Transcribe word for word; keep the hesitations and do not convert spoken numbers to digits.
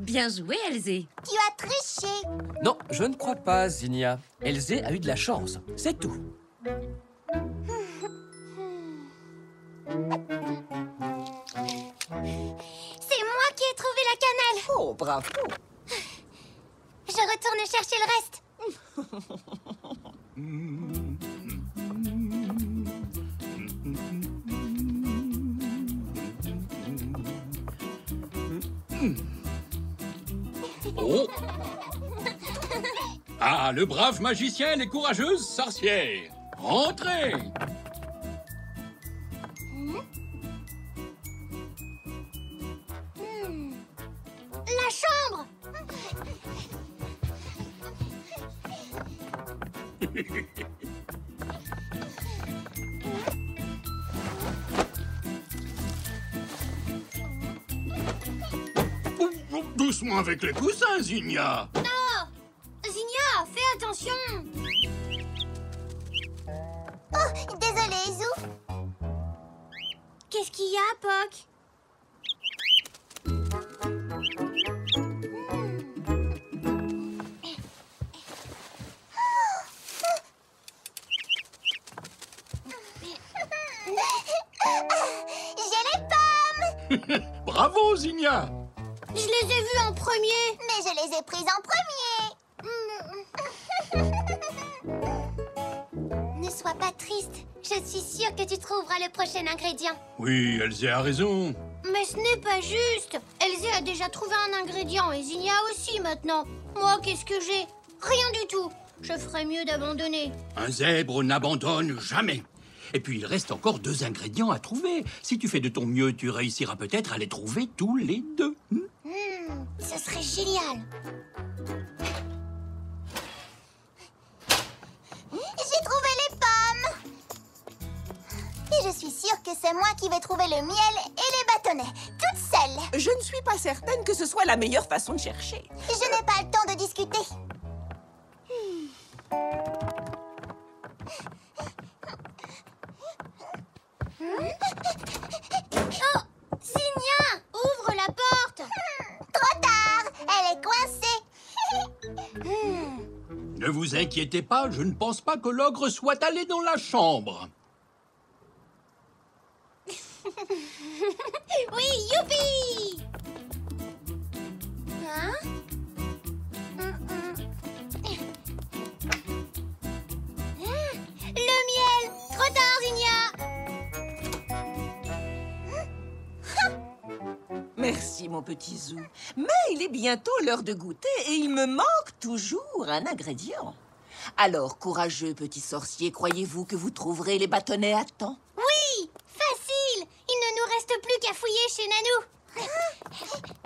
Bien joué, Elzé. Tu as triché. Non, je ne crois pas, Zinnia. Elzé a eu de la chance, c'est tout. C'est moi qui ai trouvé la cannelle. Oh, bravo. Je retourne chercher le reste. Oh! Ah, le brave magicien et les courageuses sorcières! Entrez! La chambre. Doucement avec les coussins, Zinnia! Non. Zinnia, fais attention. Oh, désolé, Zou. Qu'est-ce qu'il y a, Poc? J'ai les pommes. Bravo, Zinnia! Je les ai vues en premier. Mais je les ai prises en premier. Ne sois pas triste. Je suis sûre que tu trouveras le prochain ingrédient. Oui, Elzé a raison. Mais ce n'est pas juste. Elzé a déjà trouvé un ingrédient et Zinnia aussi maintenant. Moi, qu'est-ce que j'ai? Rien du tout. Je ferais mieux d'abandonner. Un zèbre n'abandonne jamais. Et puis, il reste encore deux ingrédients à trouver. Si tu fais de ton mieux, tu réussiras peut-être à les trouver tous les deux. Hmm? Hmm, ce serait génial. J'ai trouvé les pommes. Et je suis sûre que c'est moi qui vais trouver le miel et les bâtonnets, toute seule. Je ne suis pas certaine que ce soit la meilleure façon de chercher. Je n'ai pas le temps de discuter. Oh, Zinnia, ouvre la porte. Trop tard, elle est coincée. Ne vous inquiétez pas, je ne pense pas que l'ogre soit allé dans la chambre. Oui, youpi! Hein? Le miel! Trop tard, Zinnia! Merci, mon petit Zou. Mais il est bientôt l'heure de goûter et il me manque toujours un ingrédient. Alors, courageux petit sorcier, croyez-vous que vous trouverez les bâtonnets à temps? Oui! Facile! Il ne nous reste plus qu'à fouiller chez Nanou.